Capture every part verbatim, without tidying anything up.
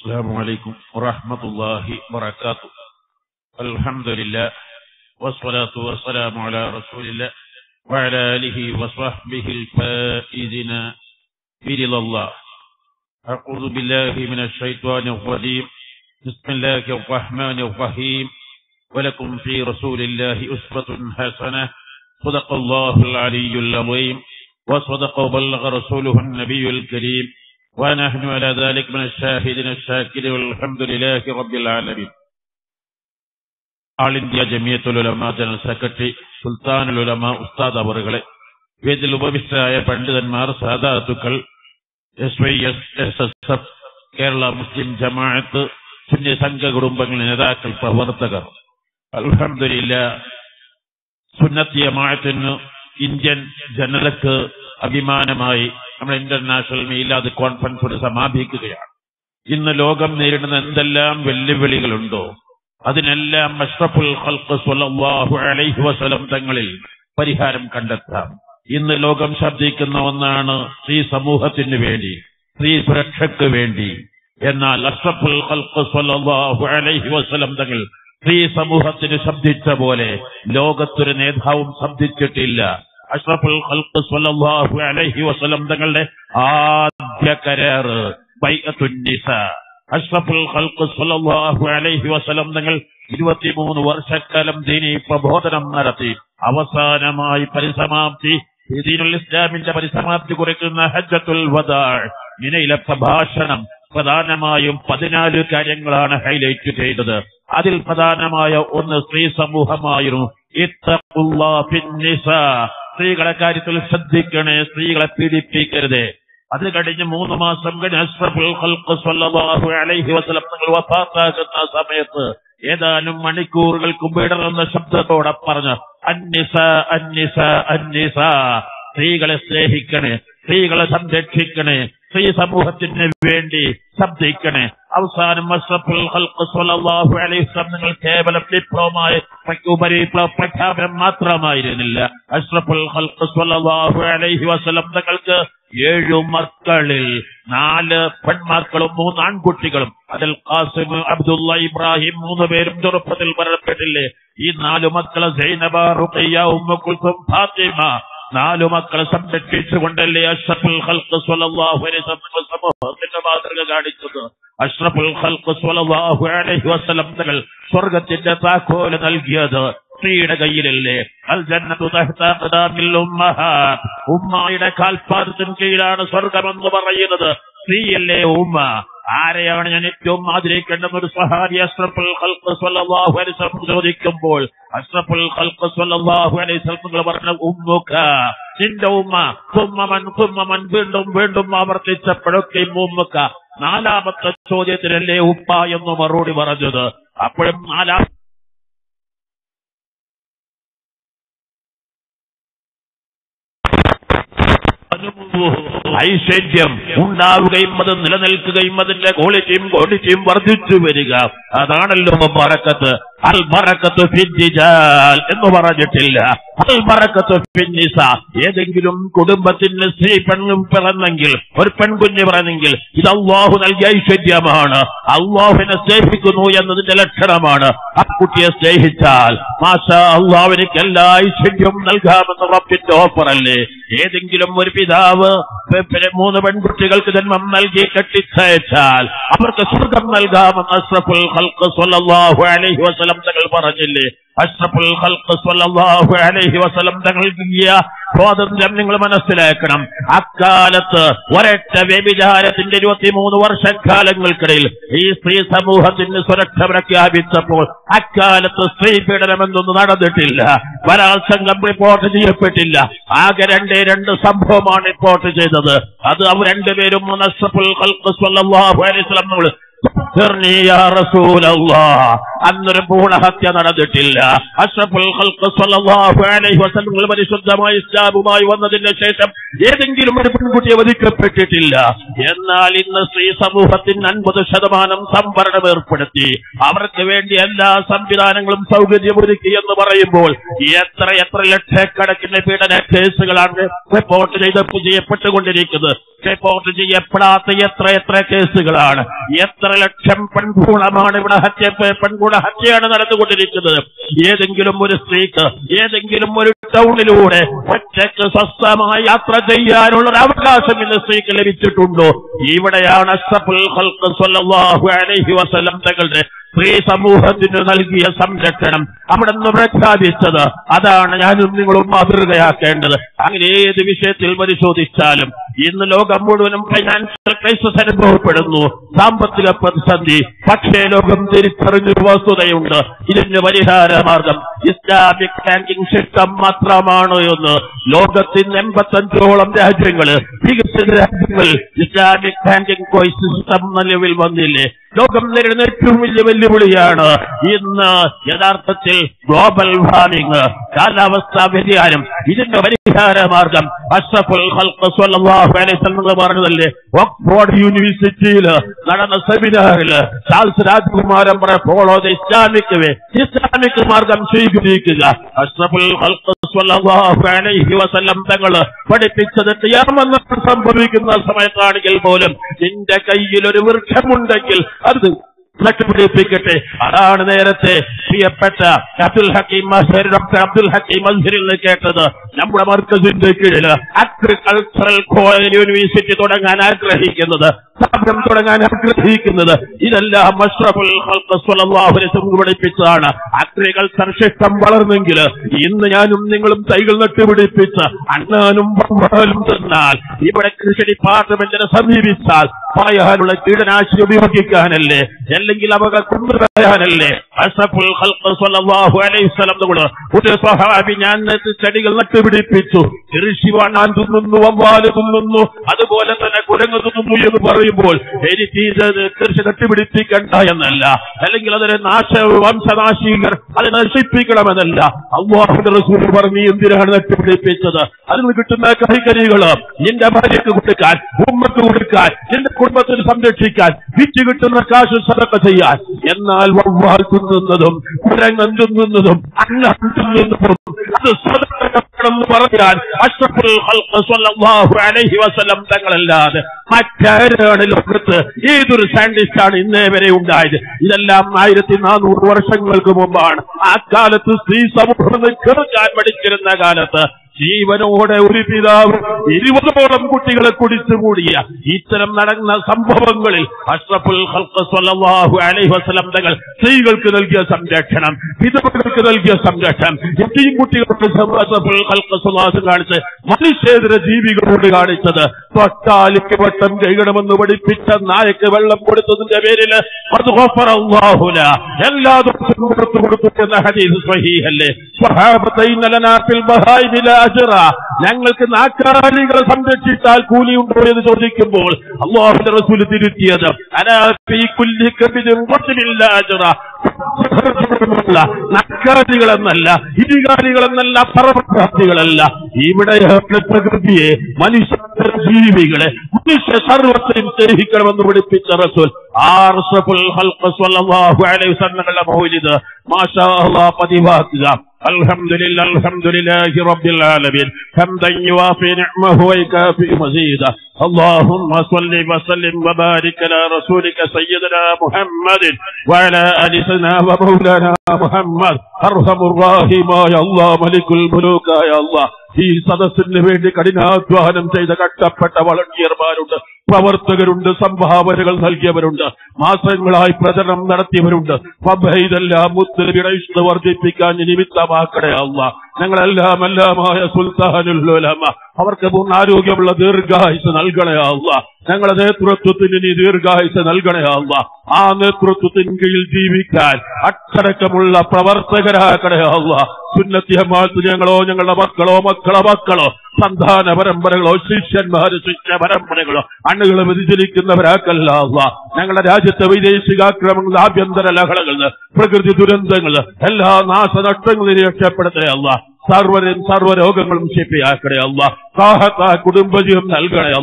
السلام عليكم ورحمة الله وبركاته. الحمد لله والصلاة والسلام على رسول الله وعلى آله وصحبه الفائزين برضا الله. أعوذ بالله من الشيطان الرجيم. بسم الله الرحمن الرحيم. ولكم في رسول الله أسوة حسنة. صدق الله العلي العظيم وصدق وبلغ رسوله النبي الكريم ونحن على ذلك من الشاهدين الشاكرين والحمد لله رب العالمين. All India Jamiyyathul Ulama general secretary Sultanul Ulama ഉസ്താദ് അവറുകളെ, വേദിയിൽ ഉപവിഷ്ടരായ പണ്ഡിതന്മാർ, സാദാത്തുക്കൾ, S Y S S S F, Kerala Muslim Jamaath, Sunni സംഘ കുടുംബങ്ങളുടെ നേതാക്കൾ, പ്രവർത്തകർ, അൽഹംദുലില്ലാഹ് സുന്നത്തി ജമാഅത്തിന് ഇന്ത്യൻ ജനതയ്ക്ക് അഭിമാനമായി നമ്മുടെ ഇന്റർനാഷണൽ മീലാദ് കോൺഫറൻസ് സമാപിക്കുകയാണ്. ഇന്ന് ലോകം നേരിടുന്ന എന്തെല്ലാം വെല്ലുവിളികളുണ്ടോ അതിനെല്ലാം അഷ്റഫുൽ ഖൽഖ് സ്വല്ലല്ലാഹു അലൈഹി വസല്ലം തങ്ങളിൽ പരിഹാരം കണ്ടെത്താം. ഇന്ന് ലോകം ശബ്ദിക്കുന്ന ഒന്നാണ് സ്ത്രീ സമൂഹത്തിന് വേണ്ടി, സ്ത്രീ സുരക്ഷയ്ക്ക് വേണ്ടി. എന്നാൽ അഷ്റഫുൽ ഖൽഖ് സ്വല്ലല്ലാഹു അലൈഹി വസല്ലം തങ്ങൾ സ്ത്രീ സമൂഹത്തിന് ശബ്ദിച്ച പോലെ ലോകത്തൊരു നേതാവും ശബ്ദിച്ചിട്ടില്ല. അഷ്റഫുൽ ഖൽഖ് സ്വല്ലല്ലാഹു അലൈഹി വസല്ലം തങ്ങളുടെ ആദ്യ കരാറ് ബൈഅത്തുൻ നിസാ. അഷ്റഫുൽ ഖൽഖ് സ്വല്ലല്ലാഹു അലൈഹി വസല്ലം തങ്ങൾ ഇരുപത്തിമൂന്ന് വർഷക്കാലം ദീനീ പ്രബോധനം നടത്തി. അവസാനമായി പരിസമാപ്തി ദീനുൽ ഇസ്ലാമിന്റെ പരിസമാപ്തി കുറിക്കുന്ന ഹജ്ജത്തുൽ വദാ മിനയിലെ പ്രഭാഷണം പ്രധാനമായും പതിനാല് കാര്യങ്ങളാണ് ഹൈലൈറ്റ് ചെയ്തത്. അതിൽ പ്രധാനമായ ഒന്ന് സ്ത്രീ സമൂഹമായിരുന്നു. ഇത്തഖുല്ലാഹ ഫിന്നിസാ, സ്ത്രീകളെ കാര്യത്തിൽ ശ്രദ്ധിക്കണേ, സ്ത്രീകളെ പീഡിപ്പിക്കരുത്. അത് കഴിഞ്ഞ് മൂന്ന് മാസം കഴിഞ്ഞ് അഷ്റഫുൽ ഖൽഖ് സ്വല്ലല്ലാഹു അലൈഹി വസല്ലം തങ്ങൾ വഫാത്താകുന്ന സമയത്ത് ഏതാനും മണിക്കൂറുകൾക്ക് വിടർന്ന ശബ്ദത്തോടെ പറഞ്ഞ അന്നിസാ അന്നിസാ അന്നിസാ, സ്ത്രീകളെ സ്നേഹിക്കണേ, സ്ത്രീകളെ സംരക്ഷിക്കണേ, സ്ത്രീ സമൂഹത്തിന് വേണ്ടി ശബ്ദിക്കണേ. അവസാനം അഷ്റഫുൽ ഖൽഖ് സ്വല്ലല്ലാഹു അലൈഹി വസല്ലം തങ്ങൾ കേവലം വിപ്ലവമായ പ്രഖ്യാപനം മാത്രമായിരുന്നില്ല. അഷ്റഫുൽ ഖൽഖ് സ്വല്ലല്ലാഹു അലൈഹി വസല്ലം തങ്ങൾക്ക് ഏഴു മക്കളിൽ നാല് പെൺമക്കളും മൂന്ന് ആൺകുട്ടികളും, അതിൽ ഖാസിം, അബ്ദുള്ള, ഇബ്രാഹിം മൂന്ന് പേരും ചെറുപ്പത്തിൽ മരണപ്പെട്ടില്ലേ. ഈ നാലു മക്കളെ സൈനബ, റുഖയ്യ, ഉമ്മു കുൽസും, ഫാത്തിമ, നാലു മക്കളെ സംരക്ഷിച്ചുകൊണ്ടല്ലേ അഷ്റഫുൽ ഖൽഖ് സ്വല്ലല്ലാഹു അലൈഹി വസല്ലം സമൂഹത്തിന്റെ മാതൃക കാണിച്ചത്. അഷ്റഫുൽ ഖൽഖ് സ്വല്ലല്ലാഹു അലൈഹി വസല്ലം തങ്ങൾ സ്വർഗത്തിന്റെ താക്കോല് നൽകിയത് സ്ത്രീയുടെ കയ്യിലല്ലേ. അൽ ജന്നത്തു തഹ്ത അഖ്ദാമിൽ ഉമ്മഹാത്ത്, ഉമ്മയുടെ കാൽപാദത്തിന് കീഴാണ് സ്വർഗമെന്ന് പറയുന്നത് സ്ത്രീയല്ലേ ഉമ്മ. ആരെയാണ് ഞാൻ ഏറ്റവും ആദരിക്കേണ്ടെന്ന് ഒരു സ്വഹാബി അഷ്റഫുൽ ഖൽഖ് സ്വല്ലല്ലാഹു അലൈഹി വസല്ലം ചോദിക്കുമ്പോൾ അഷ്റഫുൽ ഖൽഖ് സ്വല്ലല്ലാഹു അലൈഹി വസല്ലം പറഞ്ഞ ഉമ്മുക, നിന്റെ ഉമ്മ. കുമ്മമൻ കുമ്മമൻ, വീണ്ടും വീണ്ടും ആവർത്തിച്ചപ്പോഴൊക്കെയും ഉമ്മുക. നാലാമത്തെ ചോദ്യത്തിനല്ലേ ഉപ്പ എന്ന് മറുപടി പറഞ്ഞത്. അപ്പോഴും നാലാം ഐശ്വര്യം ഉണ്ടാവുകയും അത് നിലനിൽക്കുകയും അതിന്റെ ക്വാളിറ്റിയും ക്വാണ്ടിറ്റിയും വർദ്ധിച്ചു വരിക, അതാണല്ലോ ബറക്കത്ത്. അൽ ബറക്കത്ത് ഫിദ്ദിജാൽ എന്ന് പറഞ്ഞിട്ടില്ല, അൽ ബറക്കത്ത് ഫിന്നിസാ. ഏതെങ്കിലും കുടുംബത്തിന് സ്ത്രീ പെണ്ണും പിറന്നെങ്കിൽ, ഒരു പെൺകുഞ്ഞ് പിറന്നെങ്കിൽ ഇത് അല്ലാഹു നൽകിയ ഐശ്വര്യമാണ്. അല്ലാഹുവിനെ സ്നേഹിക്കുന്നു എന്നതിന്റെ ലക്ഷണമാണ്. ആ കുട്ടിയെ സ്നേഹിച്ചാൽ മാഷാ അല്ലാഹു എനിക്ക് എല്ലാ ഐശ്വര്യവും നൽകാമെന്ന് റബ്ബിന്റെ ഓഫറല്ലേ. ഏതെങ്കിലും ഒരു പിതാവ് മൂന്ന് പെൺകുട്ടികൾക്ക് ജന്മം നൽകി കെട്ടിച്ചയച്ചാൽ അവർക്ക് സ്വർഗം നൽകാമെന്ന് അഷ്റഫുൽ ഖൽഖ് സ്വല്ലല്ലാഹു അലൈഹി വസല്ലം തങ്ങൾ പറഞ്ഞില്ലേ. അഷ്റഫുൽ ഖൽഖ് സ്വല്ലല്ലാഹു അലൈഹി വസല്ലം തങ്ങൾ നൽകിയ സ്വാതന്ത്ര്യം നിങ്ങൾ മനസ്സിലാക്കണം. അക്കാലത്ത് ഒരൊറ്റ വ്യഭിചാരത്തിന്റെ ഇരുപത്തിമൂന്ന് വർഷക്കാലങ്ങൾക്കിടയിൽ ഈ സ്ത്രീ സമൂഹത്തിന് സുരക്ഷ പ്രഖ്യാപിച്ചപ്പോൾ അക്കാലത്ത് സ്ത്രീ പീഡനമെന്നൊന്നും നടന്നിട്ടില്ല, ബലാത്സംഗം റിപ്പോർട്ട് ചെയ്യപ്പെട്ടില്ല. ആകെ രണ്ടേ രണ്ട് സംഭവമാണ് റിപ്പോർട്ട് ചെയ്തത്. അത് അവർ രണ്ടുപേരും അഷ്റഫുൽ ഖൽഖ് സ്വല്ലല്ലാഹു അലൈഹി വസല്ലം തങ്ങൾ അന്നൊരു പൂർണ്ണഹത്യ നടന്നിട്ടില്ല. അഷ്റഫുൽ ഖൽഖ് സ്വല്ലല്ലാഹു അലൈഹി വസല്ലം പരിശുദ്ധമായ ഇസ്ലാമുമായി വന്നതിന് ശേഷം ഏതെങ്കിലും ഒരു പെൺകുട്ടിയെ വധിക്കപ്പെട്ടിട്ടില്ല. എന്നാൽ ഇന്ന് സ്ത്രീ സമൂഹത്തിന് അൻപത് ശതമാനം സംവരണം ഏർപ്പെടുത്തി, അവർക്ക് വേണ്ടി എല്ലാ സംവിധാനങ്ങളും സൗകര്യമൊരുക്കി എന്ന് പറയുമ്പോൾ എത്ര എത്ര ലക്ഷക്കണക്കിന് പീഡന കേസുകളാണ് റിപ്പോർട്ട് ചെയ്ത് ചെയ്യപ്പെട്ടുകൊണ്ടിരിക്കുന്നത്. റിപ്പോർട്ട് ചെയ്യപ്പെടാത്ത എത്ര എത്ര കേസുകളാണ്, എത്ര എത്ര ലക്ഷം പെൺഭ്രൂണമാണ് ഇവിടെ ഹത്യ പെൺഭ്രൂണ ഹത്യയാണ് നടന്നുകൊണ്ടിരിക്കുന്നത്. ഏതെങ്കിലും ഒരു സ്ത്രീക്ക് ഏതെങ്കിലും ഒരു ടൗണിലൂടെ ഒറ്റയ്ക്ക് സ്വസ്ഥമായി യാത്ര ചെയ്യാനുള്ള ഒരു അവകാശം ഇന്ന് സ്ത്രീക്ക് ലഭിച്ചിട്ടുണ്ടോ? ഇവിടെയാണ് അഷ്റഫുൽ ഖൽഖ് സ്വല്ലല്ലാഹു അലൈഹി വസല്ലം തങ്ങളുടെ സ്ത്രീ സമൂഹത്തിന് നൽകിയ സംരക്ഷണം അവിടെ നിന്ന് പ്രഖ്യാപിച്ചത്. അതാണ് ഞാനും നിങ്ങളും മാതൃകയാക്കേണ്ടത്. അങ്ങനെ ഏത് വിഷയത്തിൽ പരിശോധിച്ചാലും ഇന്ന് ലോകം മുഴുവനും ഫൈനാൻഷ്യൽ ക്രൈസിസ് അനുഭവപ്പെടുന്നു, സാമ്പത്തിക പ്രതിസന്ധി. പക്ഷേ ലോകം തിരിച്ചറിഞ്ഞൊരു വസ്തുതയുണ്ട്, ഇതിന് പരിഹാര മാർഗം ഇസ്ലാമിക് ബാങ്കിംഗ് സിസ്റ്റം മാത്രമാണ് എന്ന്. ലോകത്തിന് എൺപത്തഞ്ചോളം രാജ്യങ്ങള് വികസിത രാജ്യങ്ങൾ ഇസ്ലാമിക് ബാങ്കിംഗ് സിസ്റ്റം നിലവിൽ വന്നില്ലേ? ലോകം നേരിടുന്ന ഏറ്റവും വലിയ വെല്ലുവിളിയാണ് ഇന്ന് യഥാർത്ഥത്തിൽ ഗ്ലോബൽ വാർമിംഗ്, കാലാവസ്ഥാ വ്യതിയാനം. ഇതിന്റെ പരിഹാര മാർഗം അഷ്റഫുൽ ഖൽഖ് സ്വല്ലല്ലാഹു അലൈഹി വസല്ലം പറഞ്ഞതല്ലേ? ഓക്സ്ഫോർഡ് യൂണിവേഴ്സിറ്റിയിൽ നടന്ന സെമിനാറിൽ ചാൾസ് രാജകുമാരൻ പറ follow the Islamic way, Islamic മാർഗം സ്വീകരിക്കുക. അഷ്റഫുൽ ഖൽഖ് സ്വല്ലല്ലാഹു അലൈഹി വസല്ലം തങ്ങൾ പഠിപ്പിച്ചത് ഖിയാമത്ത് സംഭവിക്കുന്ന സമയത്താണെങ്കിൽ പോലും നിന്റെ കയ്യിൽ ഒരു വൃക്ഷമുണ്ടെങ്കിൽ അത് നട്ടുപിടിപ്പിക്കട്ടെ. അതാണ് നേരത്തെ പ്രിയപ്പെട്ട അബ്ദുൽ ഹക്കീം മസ്ഹർ ഡോക്ടർ അബ്ദുൽ ഹക്കീം മസ്ഹറിൽ നിന്ന് കേട്ടത്. നമ്മുടെ മർക്കസിന്റെ കീഴിൽ അഗ്രികൾച്ചറൽ യൂണിവേഴ്സിറ്റി തുടങ്ങാൻ ആഗ്രഹിക്കുന്നത്, സ്ഥാപനം തുടങ്ങാൻ ആഗ്രഹിക്കുന്നത് ഇതെല്ലാം അഷ്റഫുൽ ഖൽഖ് സ്വല്ലല്ലാഹു അലൈഹി വസല്ലം പഠിപ്പിച്ചതാണ്. അഗ്രികൾച്ചർ സിസ്റ്റം വളർന്നെങ്കിൽ ഇന്ന് ഞാനും നിങ്ങളും തൈകൾ നട്ടുപിടിപ്പിച്ച് അണ്ണാനും വവ്വാലും തിന്നാൽ ഇവിടെ കൃഷി ഡിപ്പാർട്ട്മെന്റിനെ സമീപിച്ചാൽ പറയാനുള്ള കീടനാശിനി ഉപയോഗിക്കാനല്ലേ, അല്ലെങ്കിൽ അവ കൊണ്ടുവരാനല്ലേ? അഷ്റഫുൽ ഖൽഖ് സ്വല്ലല്ലാഹു അലൈഹി വസല്ലം ഒരു സ്വഹാബി ഞാൻ ചെടികൾ നട്ടുപിടിപ്പിച്ചു, കൃഷി വാണാൻ തിന്നുന്നു, വവ്വാല് തിന്നുന്നു, അതുപോലെ തന്നെ കുരങ്ങ് തിന്നുന്നു എന്ന് പറയുമ്പോൾ എനിക്ക് ഇത് കൃഷി നട്ടുപിടിപ്പിക്കണ്ട എന്നല്ല, അല്ലെങ്കിൽ അതിനെ നാശ വംശനാശികൾ അത് നശിപ്പിക്കണമെന്നല്ല. അല്ലാഹുവിന്റെ റസൂൽ പറഞ്ഞു എന്തിനാണ് നട്ടുപിടിപ്പിച്ചത്? അതിന് കിട്ടുന്ന കൈക്കറികള് നിന്റെ ഭാര്യക്ക് കൊടുക്കാൻ, ഉമ്മക്ക് കൊടുക്കാൻ, നിന്റെ കുടുംബത്തിന് സംരക്ഷിക്കാൻ, വിറ്റ് കിട്ടുന്ന കാശ് സദഖ ചെയ്യാൻ. എന്നാൽ വവ്വാൽ തിന്നുന്നതും കുരങ്ങൻ തിന്നുന്നതും അന്നം തിന്നുന്നതും അത് സദഖയാണെന്ന് പറയാൻ അഷ്റഫുൽ ഖൽഖ് സ്വല്ലല്ലാഹു അലൈഹി വസല്ലം തങ്ങളല്ലാതെ മറ്റാരാണ് ലോകത്ത്? ഏതൊരു സയന്റിസ്റ്റാണ് ഇന്നേ വരെ ഉണ്ടായത്? ഇതെല്ലാം ആയിരത്തി നാനൂറ് വർഷങ്ങൾക്ക് മുമ്പാണ്. ആ കാലത്ത് സ്ത്രീ സമൂഹം കേൾക്കാൻ പഠിച്ചിരുന്ന കാലത്ത് ജീവനോടെ ഒരു പിതാവ് ഇരുപതോളം കുട്ടികളെ കുടിച്ചുകൂടിയ ഇത്തരം നടന്ന സംഭവങ്ങളിൽ അഷ്റഫുൽ ഖൽഖ് സ്വല്ലല്ലാഹു അലൈഹി വസല്ലം തങ്ങൾ സ്ത്രീകൾക്ക് നൽകിയ സംരക്ഷണം, വിധവകൾക്ക് നൽകിയ സംരക്ഷണം, എത്രയും കുട്ടികൾക്ക് അഷ്റഫുൽ ഖൽഖ് സ്വല്ലല്ലാഹു കാണിച്ച് മനുഷ്യേതര ജീവികളോട് കാണിച്ചത് തൊട്ടാലിക്ക് വട്ടം ചെയ്യണമെന്ന് പഠിപ്പിച്ച നായക്ക് വെള്ളം കൊടുത്തതിന്റെ പേരിൽ അത് ഗഫറല്ലാഹുല എല്ലാ ദിവസവും കൊടുത്തു കൊടുത്തു എന്ന ഹദീസ് സ്വഹീഹല്ലേ? സ്വഹാബത്തൈന ലനാ ഫിൽ ബഹായിമില അജ്റ, ഞങ്ങൾക്ക് നാക്കാലികളെ സംരക്ഷിച്ചാൽ കൂലിയുണ്ടോ എന്ന് ചോദിക്കുമ്പോൾ അല്ലാഹുവിന്റെ റസൂൽ തിരുത്തിയത് അലാ ഫീ കുല്ലി കബിദിൻ ഖത്മില്ല അജ്റ, നക്കാലികളെന്നല്ല, ഇടികാലികളെന്നല്ല, പർവ്വതാദികളല്ല. ഇവിടെയാണ് പ്രകൃതിയെ, മനുഷ്യ ജീവികളെ, മനുഷ്യ സർവത്തെയും സ്നേഹിക്കണമെന്ന് പഠിപ്പിച്ച റസൂൽ അഷ്റഫുൽ ഖൽഖ് സ്വല്ലല്ലാഹു അലൈഹി വസല്ലം മൗലിദ് മാഷാ അല്ലാഹ് പതിവാക്കുക. الحمدلله الحمد لله رب العالمين حمدا يوافي نعمه ويكافئ مزيدا. اللهم صل وسلم وبارك على رسولك سيدنا محمد وعلى آل سيدنا ومولانا محمد أرحم الراحمين يا الله ملك الملوك يا الله. ഈ സദസ്സിന് വേണ്ടി കഠിനാധ്വാനം ചെയ്ത കഷ്ടപ്പെട്ട വളണ്ടിയർമാരുണ്ട്, പ്രവർത്തകരുണ്ട്, സംഭാവനകൾ നൽകിയവരുണ്ട്, മാസങ്ങളായി പ്രചരണം നടത്തിയവരുണ്ട്. ഇതെല്ലാം മുത്തനബിയുടെ ഇഷ്ടം വർദ്ധിപ്പിക്കാൻ നിമിത്തമാക്കണേ അല്ലാഹ്. ഞങ്ങളെല്ലാം എല്ലാമായ സുൽത്താനുൽ ഉലമ അവർക്ക് പൂർണ്ണാരോഗ്യമുള്ള ദീർഘായുസ് നൽകണേ അല്ലാഹ്. ഞങ്ങളുടെ നേതൃത്വത്തിന് നീ ദീർഘായുസ് നൽകണേ അല്ലാഹ്. ആ നേതൃത്വത്തിന് കീഴിൽ ജീവിക്കാൻ അച്ചടക്കമുള്ള പ്രവർത്തകരാക്കണേ അല്ലാഹ്. സുന്നത്തി ജമാഅത്ത് ഞങ്ങളോ ഞങ്ങളുടെ മക്കളോ മക്കളോ മക്കളോ സന്താന പരമ്പരകളോ ശിഷ്യന്മാര് ശിഷ്യ പരമ്പരകളോ അണ്ണുകളെ വ്യതിചലിക്കുന്നവരാക്കല്ല അല്ലാഹ്. ഞങ്ങളുടെ രാജ്യത്തെ വൈദേശികാക്രമങ്ങൾ, ആഭ്യന്തര ലഹളകൾ, പ്രകൃതി ദുരന്തങ്ങൾ, എല്ലാ നാശനഷ്ടങ്ങളും രക്ഷപ്പെടുത്തണേ അല്ലാഹ്. സർവരും സർവ്വരോഗങ്ങളും ശിഫയാക്കണേ അല്ലാഹ്. റാഹത്തായ കുടുംബജീവൻ നൽകണേ അല്ലാഹ്.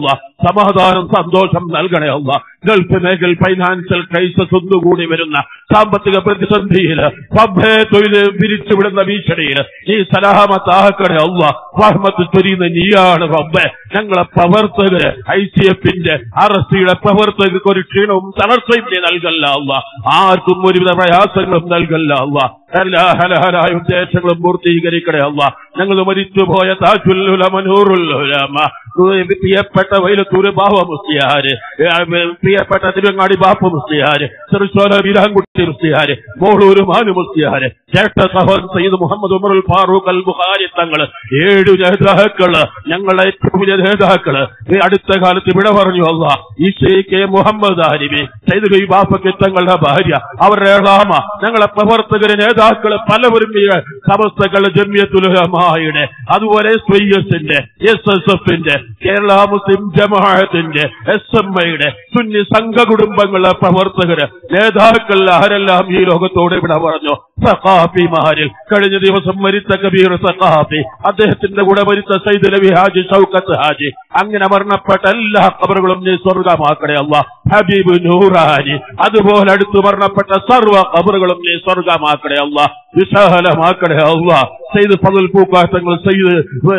സമാധാനം സന്തോഷം നൽകണേ അല്ലാഹ്. ഗൾഫ് മേഖല ഫൈനാൻഷ്യൽ ക്രൈസിസ് ഒന്നുകൂടി വരുന്ന സാമ്പത്തിക പ്രതിസന്ധിയിൽ റബ്ബേ തൊഴിൽ പിരിച്ചുവിടുന്ന ഭീഷണിയിൽ നീ സലാമത്താക്കണേ അല്ലാഹ്. റഹ്മത്ത് ചൊരിയുന്ന നീയാണ് റബ്ബേ. ഞങ്ങളെ പ്രവർത്തകര് ഐ സി എഫിന്റെ ആർ എസ് സിയുടെ പ്രവർത്തകർക്ക് ഒരു ക്ഷീണവും തളർച്ചയും നീ നൽകല്ല അല്ലാഹ്. ആർക്കും ഒരുവിധ പ്രയാസങ്ങളും നൽകല്ല അല്ലാഹ്. എല്ലാ ഹലഹലായ ഉദ്ദേശങ്ങളും പൂർത്തീകരിക്കണേ അല്ലാഹ്. ഞങ്ങൾ മരിച്ചുപോയ താജുൽ ഉലമ നൂറുൽ ഉലമ പ്രിയപ്പെട്ട വൈലത്തൂര് ബാവ മുസ്ലിയാര്, പ്രിയപ്പെട്ട തിരുവങ്ങാടി ബാപ്പ മുസ്ലിയാര്, ചെറുശോല വീരാൻകുട്ടി മുസ്ലിയാര്, മോളൂര് മാനു മുസ്ലിയാര്, ചേട്ട സഹോദരൻ സയ്യിദ് മുഹമ്മദ് ഉമറുൽ ഫാറൂഖ് അൽ ബുഖാരി തങ്ങള്, ഏഴു നേതാക്കള്, ഞങ്ങളുടെ ഏറ്റവും വലിയ നേതാക്കള് അടുത്ത കാലത്ത് വിട പറഞ്ഞു അല്ലാഹ്. ഈ കെ മുഹമ്മദ് ആരിബി സയ്യിദ് ബാപ്പയ്ക്ക് തങ്ങളുടെ ഭാര്യ, അവരുടെ ഏളാമ, ഞങ്ങളെ പ്രവർത്തകര് നേതാക്കള് പലവരും സമസ്തകളുടെ ജമിയത്തുൽ ഉലമായുടെ, അതുപോലെ എസ് വൈ എസിന്റെ, എസ് എസ് എഫിന്റെ, കേരള മുസ്ലിം ജമാഅത്തിന്റെ, എസ് എം ഐയുടെ, സുന്നി സംഘ കുടുംബങ്ങളുടെ പ്രവർത്തകര് നേതാക്കൾ ആരെല്ലാം ഈ ലോകത്തോട് ഇവിടെ പറഞ്ഞു. സഖാഫിമാരിൽ കഴിഞ്ഞ ദിവസം മരിച്ച കബീർ സഖാഫി, അദ്ദേഹത്തിന്റെ കൂടെ മരിച്ച സയ്യിദ് നബി ഹാജി ഷൗക്കത്ത് ഹാജി, അങ്ങനെ മരണപ്പെട്ട എല്ലാ ഖബറുകളും നീ സ്വർഗമാക്കണേ അല്ലാഹ്. ഹബീബ് നൂറാനി, അതുപോലെ അടുത്ത് മരണപ്പെട്ട സർവ്വ ഖബറുകളും നീ സ്വർഗമാക്കണേ അല്ലാഹ്, വിശാലമാക്കണേ അല്ലാഹ്. സയ്യിദ് ഫضل പൂക്കാറ്റങ്ങൾ, സയ്യിദ്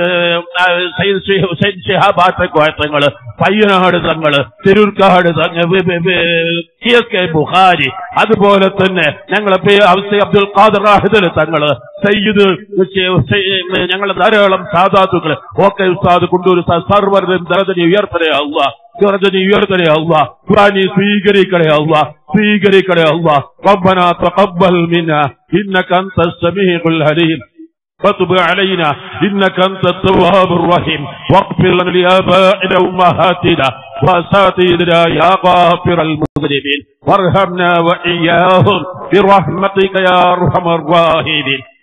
സയ്യിദ് ശിഹാബാറ്റങ്ങൾ, പയ്യനാട് തങ്ങള്, തിരൂർക്കാട് കെ ബുഖാരി, അതുപോലെ തന്നെ ഞങ്ങളെ അബ്ദുൽ ഖാദർ റാഹിദൽ തങ്ങള്, സയ്യിദ് ഞങ്ങളുടെ ധാരാളം സാദാത്തുക്കള്, ഓക്കെ ഉസ്താദ് കുണ്ടൂർ സർവ്വരും ദറജനി ഉയർത്തണേ അല്ലാഹ്. ദറജനി ഉയർത്തണേ അല്ലാഹ്. ഖുർആനി സ്വീകരിക്കണേ അല്ലാഹ്, സ്വീകരിക്കണേ അല്ലാഹ്. റബ്ബനാ തഖബ്ബൽ മിന്നാ ഇന്നക അൻതസ് സമീഉൽ അലീം وتب علينا إنك أنت التواب الرحيم واغفر لنا لآبائنا وأمهاتنا وأساتذتنا يا غافر المذنبين وارحمنا وإياهم برحمتك يا أرحم الراحمين.